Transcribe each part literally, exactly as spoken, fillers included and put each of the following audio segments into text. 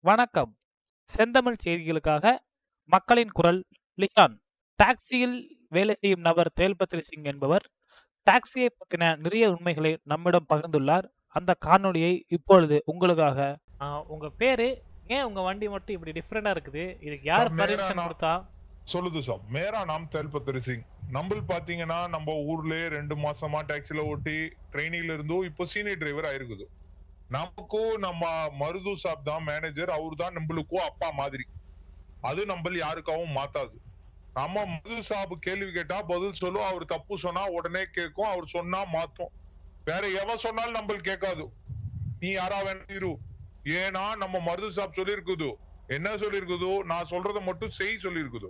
வணக்கம். செந்தமிழ் செய்திகளுக்காக மக்களின் குரல் லிஹான். டாக்ஸியில் வேலை செய்யும் நபர் தேல்பத்ரி சிங் என்பவர் டாக்ஸியை பற்றின நிறைய உண்மைகளை நம்மிடம் பகிர்ந்துள்ளார். அந்த காணொளியை இப்பொழுது உங்களுக்காக. ஆ, உங்க பேரு ஏன் உங்க வண்டி மட்டும் இப்படி டிஃபரெண்டா இருக்குது? இதுக்கு யார் சார், மேரா பர்மிஷன் நா- கொடுத்தா? சொல்லுது சார். மேரா நாம் தேல்பத்ரி சிங். நம்ம பாத்தீங்கன்னா நம்ம ஊர்ல ரெண்டு மாசமா டாக்ஸில ஓட்டி ட்ரெயினில இருந்தோம். இப்போ சீனியர் டிரைவர் ஆயிருக்குது. நமக்கும் நம்ம மருது சாப் தான் மேனேஜர். அவரு தான் நம்மளுக்கும் அப்பா மாதிரி. அது நம்ம யாருக்காவும் மாத்தாது. நம்ம மருது சாப் கேள்வி கேட்டா பதில் சொல்லும். அவர் தப்பு சொன்னா உடனே கேட்கும். அவர் சொன்னா மாத்தும். வேற எவன் சொன்னாலும் நம்ம கேட்காது. நீ யாரா வேணும் இரு. ஏன்னா நம்ம மருது சாப் சொல்லி இருக்குது. என்ன சொல்லி இருக்குது? நான் சொல்றதை மட்டும் செய் சொல்லி இருக்குது.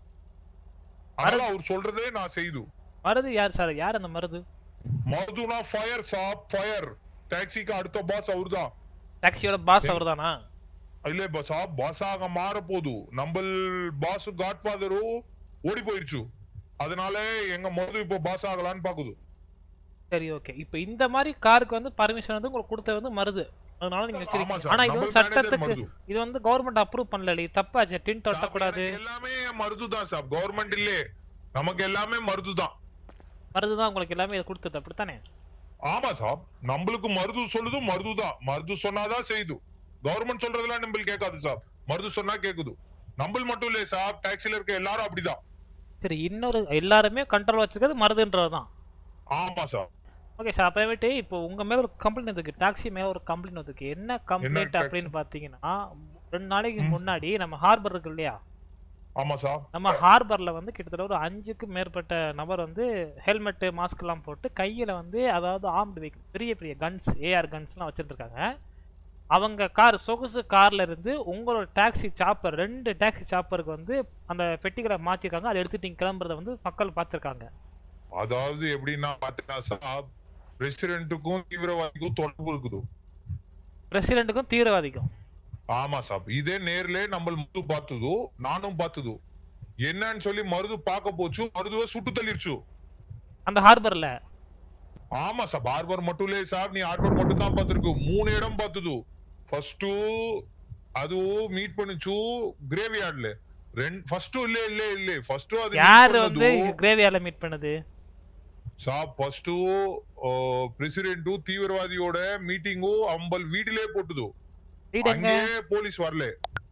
அதனால அவர் சொல்றதே நான் செய்து. மருது யார் சார்? யார் அந்த மருது? மருதுனா ஃபயர் சாப், ஃபயர். டாக்ஸிக்கு அடுத்த பாஸ் அவர்தான். டாக்ஸியோட பாஸ் அவர்தானா? இல்ல பாஸ், பாஸாக மாற போது. நம்ம பாஸ் காட்ஃபாதரும் ஓடி போயிருச்சு. அதனால எங்க மருது இப்போ பாஸ் ஆகலான்னு பாக்குது. சரி, ஓகே. இப்போ இந்த மாதிரி காருக்கு வந்து பர்மிஷன் வந்து உங்களுக்கு கொடுத்தது வந்து மருது. அதனால நீங்க ஆமா வச்சிருக்கீங்க. சார், ஆனா இது நம்ம வந்து மேனேஜர் சட்டத்துக்கு மருது. இது வந்து கவர்மெண்ட் அப்ரூவ் பண்ணல. இது தப்பாச்சு. டின் சாப், ஒட்டக்கூடாது. எனக்கு எல்லாமே மருது தான் சாப். கவர்மெண்ட் இல்லே, நமக்கு எல்லாமே மருது தான். மருது தான் உங்களுக்கு எல்லாமே இதை கொடுத்தது, அப்படித்தானே? ஆமா சாப், நம்மளுக்கு மருது சொல்லுது மருது தான். மருது சொன்னாதான் செய்து. கவர்மெண்ட் சொல்றதெல்லாம் நம்ம கேட்காது சாப். மருது சொன்னா கேக்குது. நம்ம மட்டும் இல்ல சாப், டாக்ஸில இருக்க எல்லாரும் அப்படிதான். சரி, இன்னொரு எல்லாருமே கண்ட்ரோல் வச்சிருக்கிறது மருதுன்றதுதான். ஆமா சார். Okay sir. அப்புறமேட்டு இப்போ உங்க மேல ஒரு கம்ப்ளைண்ட் இருக்கு. டாக்ஸி மேல ஒரு கம்ப்ளைண்ட் இருக்கு. என்ன கம்ப்ளைண்ட் taxi? அப்படின்னு பாத்தீங்கன்னா, ரெண்டு நாளைக்கு ம். முன்னாடி நம்ம ஹார்பர் இருக்கு இல்லையா? ஆமா சார். நம்ம ஹார்பர்ல வந்து கிட்டத்தட்ட ஒரு அஞ்சுக்கும் மேற்பட்ட நபர் வந்து ஹெல்மெட், மாஸ்க் எல்லாம் போட்டு கையில வந்து அதாவது ஆர்ம்டு வெஹிக்கிள், பெரிய பெரிய கன்ஸ், ஏஆர் கன்ஸ் எல்லாம் வச்சிருக்காங்க. அவங்க கார், சொகுசு கார்ல இருந்து உங்களோட டாக்ஸி சாப்பர், ரெண்டு டாக்ஸி சாப்பருக்கு வந்து அந்த பெட்டிகளை மாத்திருக்காங்க. அதை எடுத்துட்டு நீங்க கிளம்புறத வந்து மக்கள் பார்த்திருக்காங்க. அதாவது எப்படின்னா பாத்தீங்கன்னா சாப், பிரசிடென்ட்டுக்கும் தீவிரவாதிக்கும் தொடர்பு இருக்குது. பிரசிடென்ட்டுக்கும் தீவிரவாதிக்கும். ஆமா சாப், இதே நேர்ல நம்ம மருது பார்த்தது, நானும் பார்த்தது. என்னன்னு சொல்லி மருது பார்க்க போச்சு, மருதுவை சுட்டு தள்ளிருச்சு. அந்த ஹார்பர்ல ஆமா சாப், ஹார்பர் மட்டும் இல்ல சாப், நீ ஹார்பர் மட்டும் தான் பார்த்திருக்கு. மூணு இடம் பார்த்தது. ஃபர்ஸ்ட் அது மீட் பண்ணிச்சு கிரேவியார்ட்ல. ரெண்டு ஃபர்ஸ்ட் இல்ல இல்ல இல்ல ஃபர்ஸ்ட் அது யாரு வந்து கிரேவியார்ல மீட் பண்ணது? சாப், ஃபர்ஸ்ட் பிரசிடென்ட் தீவிரவாதியோட மீட்டிங்கோ அம்பல் வீட்டிலே போட்டுது. வீடுங்க. அங்கே போலீஸ் வரல.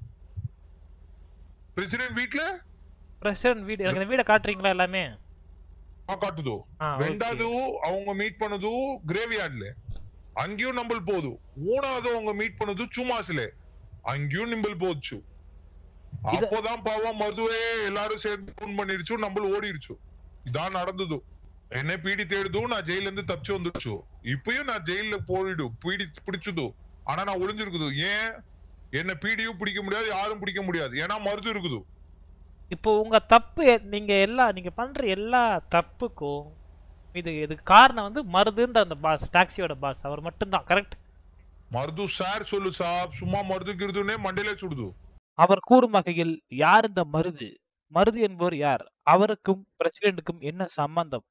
பிரசிடென்ட் வீட்ல பிரசிடென்ட் வீடு. எனக்கு இந்த வீட காட்டுறீங்களா எல்லாமே? காட்டுது. ஆ, okay. ரெண்டாவது அவங்க மீட் பண்ணது கிரேவியார்ட்ல. அங்கேயும் நம்பல் போகுது. மூணாவது அவங்க மீட் பண்ணது சுமாஸ்ல. அங்கேயும் நிம்பல் போச்சு. இது- அப்போதான் பாவம் மருதுவே எல்லாரும் சேர்ந்து ஃபோன் பண்ணிருச்சு, நம்மள ஓடிருச்சு. இதான் நடந்தது. என்ன பீடி தேடுது, நான் ஜெயில இருந்து தப்பிச்சு வந்துடுச்சு. இப்பயும் நான் ஜெயில போயிடு பீடி பிடிச்சது. ஆனா நான் ஒளிஞ்சிருக்குது. ஏன்? என்ன பீடியும் பிடிக்க முடியாது, யாரும் பிடிக்க முடியாது. ஏன்னா மருது இருக்குது. இப்போ உங்க தப்பு எ- நீங்க எல்லா நீங்க பண்ற எல்லா தப்புக்கும் இது இதுக்கு காரணம் வந்து மருதுன்ற அந்த பாஸ், டாக்ஸியோட பாஸ் அவர் மட்டும்தான். கரெக்ட்? மருது சார் சொல்லு சாப், சும்மா மருது கிருதுன்னே மண்டையில சுடுது. அவர் கூறும் வகையில் யார் இந்த மருது? மருது என்பவர் யார்? அவருக்கும் பிரசிடென்ட்டுக்கும் என்ன சம்பந்தம்?